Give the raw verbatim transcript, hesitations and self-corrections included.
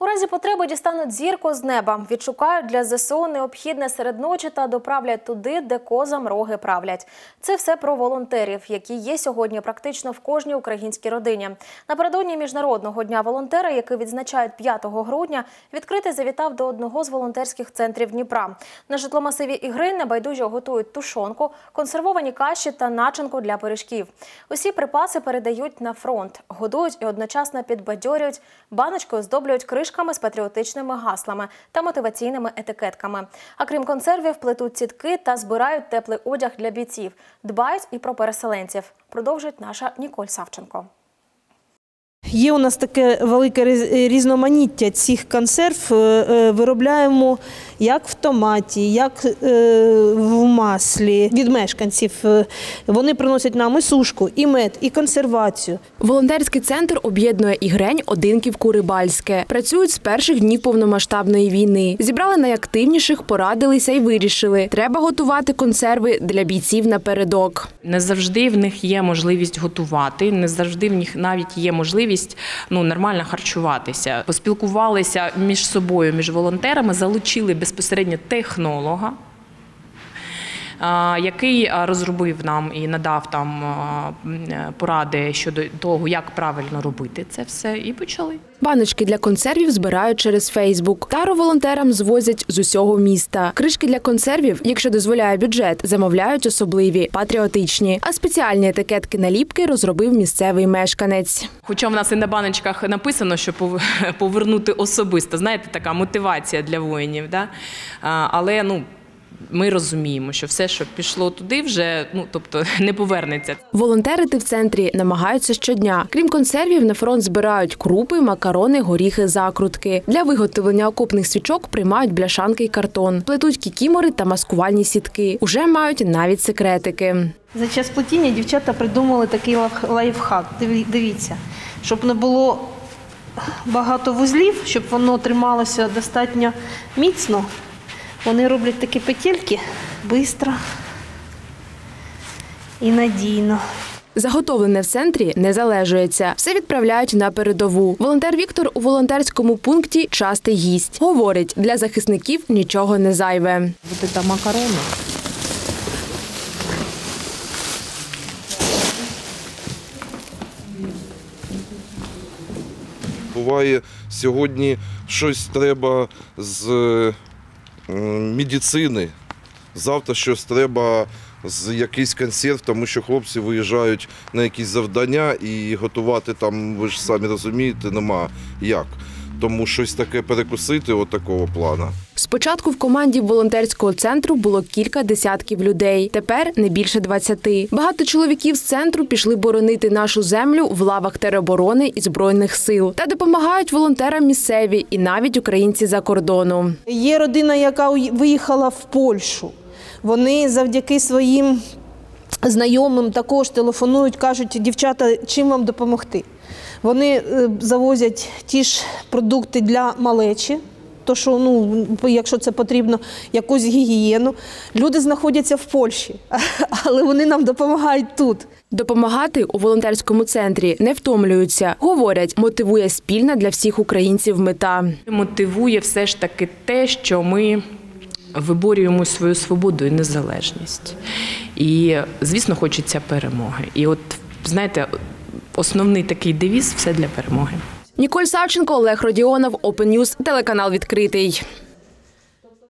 У разі потреби дістануть зірку з неба, відшукають для зе се о необхідне серед ночі та доправлять туди, де козам роги правлять. Це все про волонтерів, які є сьогодні практично в кожній українській родині. Напередодні Міжнародного дня волонтера, який відзначають п'ятого грудня, відкритий завітав до одного з волонтерських центрів Дніпра. На житломасиві Ігри небайдужі готують тушонку, консервовані каші та начинку для пиріжків. Усі припаси передають на фронт, годують і одночасно підбадьорюють, баночки оздоблюють кришками з патріотичними гаслами та мотиваційними етикетками. А крім консервів, плетуть сітки та збирають теплий одяг для бійців. Дбають і про переселенців. Продовжить наша Ніколь Савченко. Є у нас таке велике різноманіття цих консерв. Виробляємо як в томаті, як в маслі. Від мешканців вони приносять нам і сушку, і мед, і консервацію. Волонтерський центр об'єднує Ігрень, Одинківку, Рибальське. Працюють з перших днів повномасштабної війни. Зібрали найактивніших, порадилися і вирішили – треба готувати консерви для бійців напередок. Не завжди в них є можливість готувати, не завжди в них навіть є можливість ну, нормально харчуватися. Поспілкувалися між собою, між волонтерами, залучили безпосередньо технолога, який розробив нам і надав там поради щодо того, як правильно робити це все, і почали. Баночки для консервів збирають через Фейсбук. Тару волонтерам звозять з усього міста. Кришки для консервів, якщо дозволяє бюджет, замовляють особливі, патріотичні. А спеціальні етикетки-наліпки розробив місцевий мешканець. Хоча в нас і на баночках написано, що повернути особисто. Знаєте, така мотивація для воїнів. Да? Але, ну, ми розуміємо, що все, що пішло туди, вже ну, тобто, не повернеться. Волонтерити в центрі намагаються щодня. Крім консервів, на фронт збирають крупи, макарони, горіхи, закрутки. Для виготовлення окопних свічок приймають бляшанки й картон. Плетуть кікімори та маскувальні сітки. Уже мають навіть секретики. За час плетіння дівчата придумали такий лайфхак. Дивіться, щоб не було багато вузлів, щоб воно трималося достатньо міцно. Вони роблять такі петельки швидко і надійно. Заготовлене в центрі не залежується. Все відправляють на передову. Волонтер Віктор у волонтерському пункті частий гість. Говорить, для захисників нічого не зайве. Ось це макарони. Буває, сьогодні щось треба з медицини, завтра щось треба з якийсь консерв, тому що хлопці виїжджають на якісь завдання і готувати там, ви ж самі розумієте, нема як. Тому щось таке перекусити от такого плану. Спочатку в команді волонтерського центру було кілька десятків людей. Тепер не більше двадцяти. Багато чоловіків з центру пішли боронити нашу землю в лавах тероборони і Збройних сил. Та допомагають волонтерам місцеві і навіть українці за кордону. Є родина, яка виїхала в Польщу. Вони завдяки своїм знайомим також телефонують, кажуть, дівчата, чим вам допомогти? Вони завозять ті ж продукти для малечі, то що, ну, якщо це потрібно, якусь гігієну. Люди знаходяться в Польщі, але вони нам допомагають тут. Допомагати у волонтерському центрі не втомлюються. Говорять, мотивує спільна для всіх українців мета. Мотивує все ж таки те, що ми виборюємо свою свободу і незалежність. І, звісно, хочеться перемоги. І от, знаєте, основний такий девіз – все для перемоги. Ніколь Савченко, Олег Родіонов, Open News, телеканал «Відкритий».